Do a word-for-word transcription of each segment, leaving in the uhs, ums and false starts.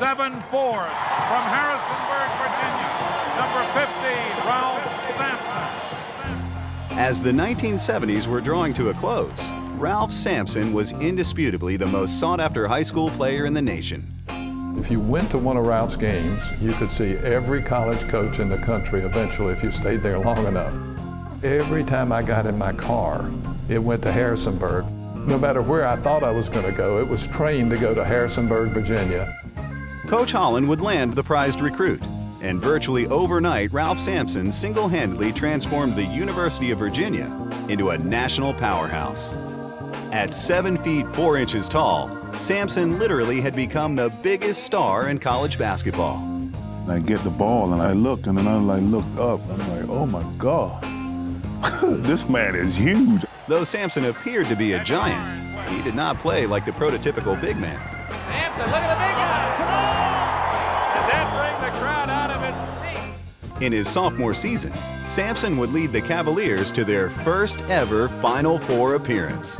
seven four from Harrisonburg, Virginia, number fifty, Ralph Sampson. As the nineteen seventies were drawing to a close, Ralph Sampson was indisputably the most sought-after high school player in the nation. If you went to one of Ralph's games, you could see every college coach in the country eventually if you stayed there long enough. Every time I got in my car, it went to Harrisonburg. No matter where I thought I was going to go, it was trained to go to Harrisonburg, Virginia. Coach Holland would land the prized recruit, and virtually overnight, Ralph Sampson single-handedly transformed the University of Virginia into a national powerhouse. At seven feet four inches tall, Sampson literally had become the biggest star in college basketball. I get the ball and I look and then I like looked up. I'm like, oh my God, this man is huge. Though Sampson appeared to be a giant, he did not play like the prototypical big man. Sampson, look at the big guy, come on! And that bring the crowd out of its seat. In his sophomore season, Sampson would lead the Cavaliers to their first ever Final Four appearance.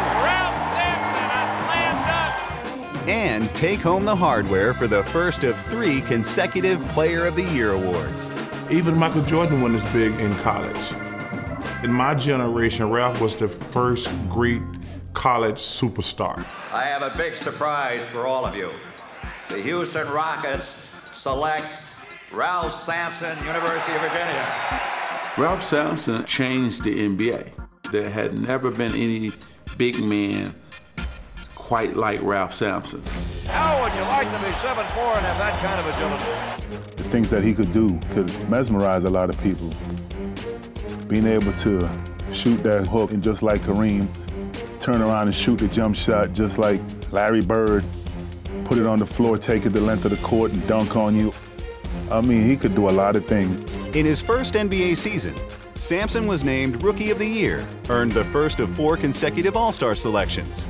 And take home the hardware for the first of three consecutive Player of the Year awards. Even Michael Jordan wasn't as big in college. In my generation, Ralph was the first great college superstar. I have a big surprise for all of you. The Houston Rockets select Ralph Sampson, University of Virginia. Ralph Sampson changed the N B A. There had never been any big man quite like Ralph Sampson. How would you like to be seven four and have that kind of agility? The things that he could do could mesmerize a lot of people. Being able to shoot that hook and just like Kareem, turn around and shoot the jump shot just like Larry Bird, put it on the floor, take it the length of the court and dunk on you. I mean, he could do a lot of things. In his first N B A season, Sampson was named Rookie of the Year, earned the first of four consecutive All-Star selections,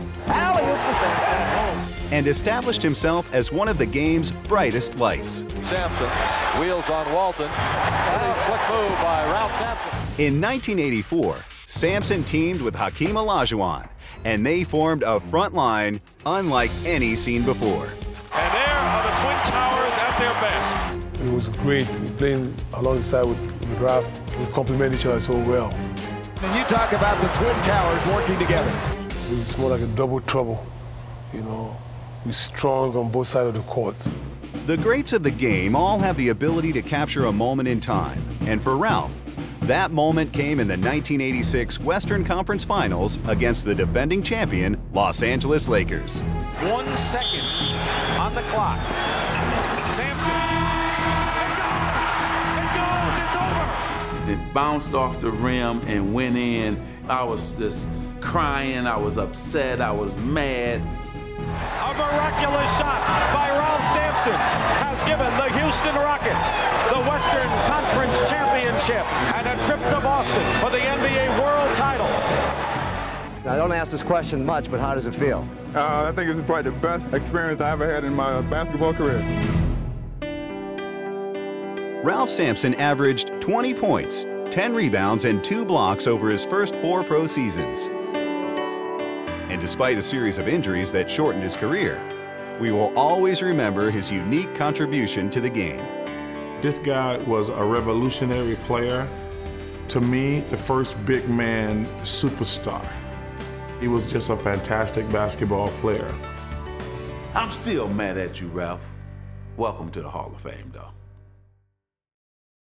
and established himself as one of the game's brightest lights. Sampson wheels on Walton. A slick move by Ralph Sampson. In nineteen eighty-four, Sampson teamed with Hakeem Olajuwon, and they formed a front line unlike any seen before. And there are the Twin Towers at their best. It was great playing alongside with, with Ralph. We complement each other so well. And you talk about the Twin Towers working together. It was more like a double trouble, you know. We're strong on both sides of the court. The greats of the game all have the ability to capture a moment in time, and for Ralph, that moment came in the nineteen eighty-six Western Conference Finals against the defending champion, Los Angeles Lakers. One second on the clock. Sampson. It goes, it's over. It bounced off the rim and went in. I was just crying, I was upset, I was mad. A miraculous shot by Ralph Sampson has given the Houston Rockets the Western Conference Championship and a trip to Boston for the N B A World Title. Now, I don't ask this question much, but how does it feel? Uh, I think it's probably the best experience I ever had in my basketball career. Ralph Sampson averaged twenty points, ten rebounds, and two blocks over his first four pro seasons. And despite a series of injuries that shortened his career, we will always remember his unique contribution to the game. This guy was a revolutionary player. To me, the first big man superstar. He was just a fantastic basketball player. I'm still mad at you, Ralph. Welcome to the Hall of Fame, though.